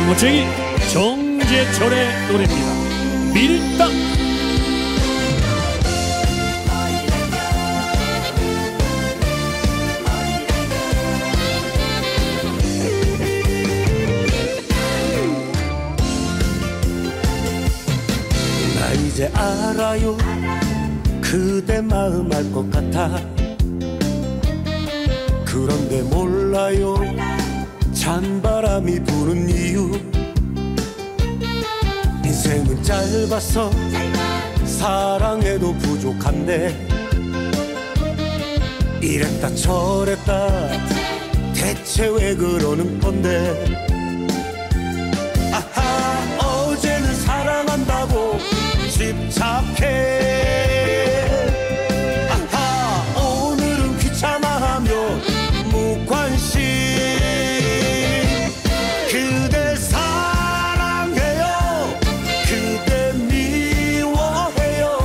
멋쟁이 정재철의 노래입니다. 밀당. 나 이제 알아요. 그대 마음 알 것 같아. 그런데 몰라요. 찬바람이 부는 이유. 인생은 짧아서 사랑해도 부족한데 이랬다 저랬다 대체 왜 그러는 건데. 아하, 어제는 사랑한다고 집착해. 아하, 오늘은 귀찮아하며 무관심. 그대 사랑해요. 그대 미워해요.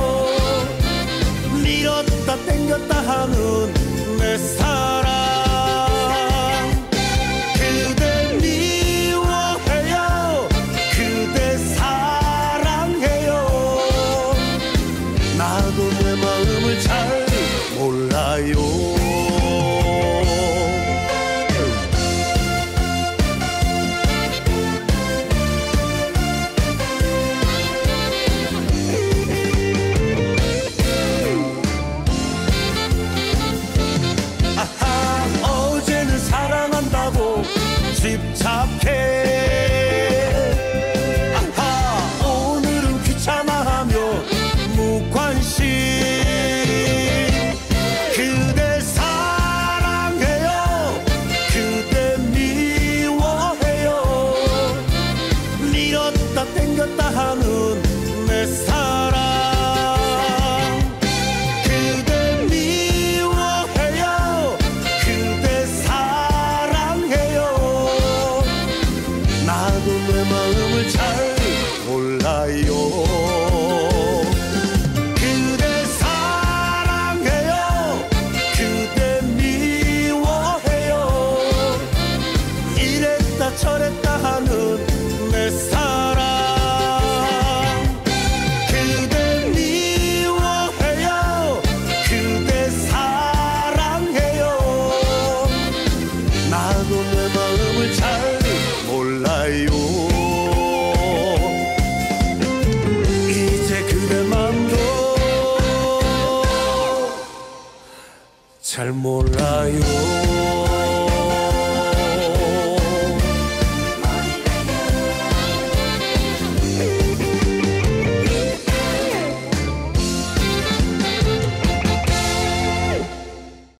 밀었다 땡겼다 하는 내 사랑. 그대 미워해요. 그대 사랑해요. 나도 내 마음을 잘 몰라요. 집착해. 아하, 오늘은 귀찮아하며 무관심. 그대 사랑해요. 그대 미워해요. 밀었다 땡겼다 하는 내 사랑. 그대 미워해요. 그대 사랑해요. 나도 내 마음을 잘 몰라요. 그대 사랑해요. 그대 미워해요. 이랬다 저랬다 하는 내 사랑. 그대 미워해요. 그대 사랑해요. 나도 내 마음을 잘 몰라요. 이제 그대 맘도 잘 몰라요.